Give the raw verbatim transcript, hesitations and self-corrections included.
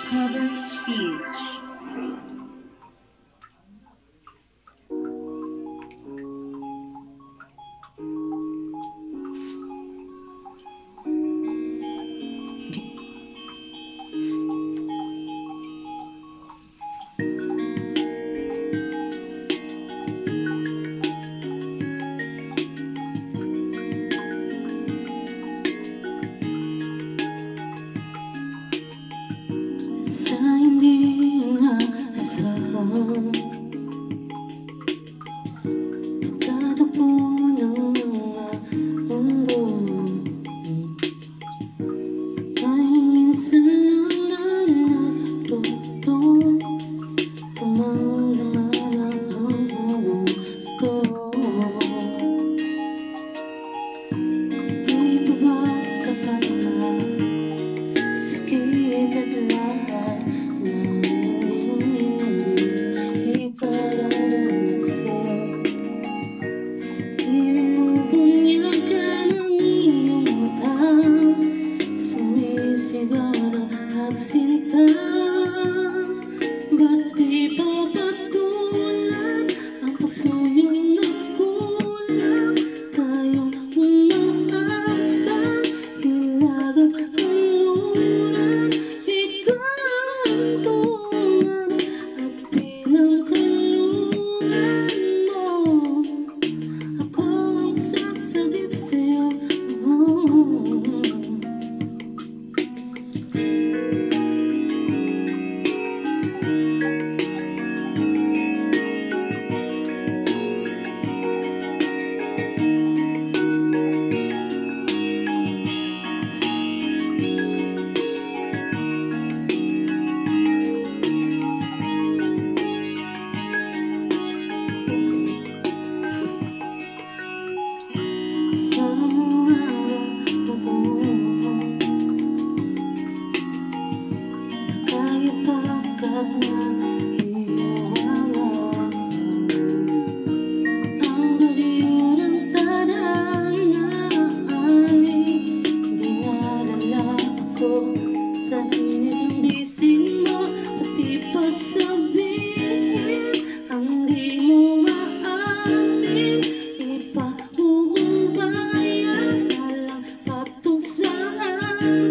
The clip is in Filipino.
Discover speech. Sa hindi inaasahan, pagtatagpo ng mga mundo ay minsan lang na natutong tumang-damana ang buong ito. Di ba ba sapat na sakit at lahat na hindi ipararanasan? Ibig mo bunyagan ang iyong mata, sumisigaw ng pagsinta. Ba't di pa patulan ang pagsuyong na kulang? Tayong umaasa, hilagang kaluran. Ikaw ang tungan at pinangkalungan mo. Ako ang sasagip sa'yo. Sa mga pagbuong nakayapak at nahiwala, ang bagyo ng tadhana ay dinadala ako sa init ng bisig mo. Pati pa sabihin ang di mo maamin, ipahuhubayan na lang patusahan.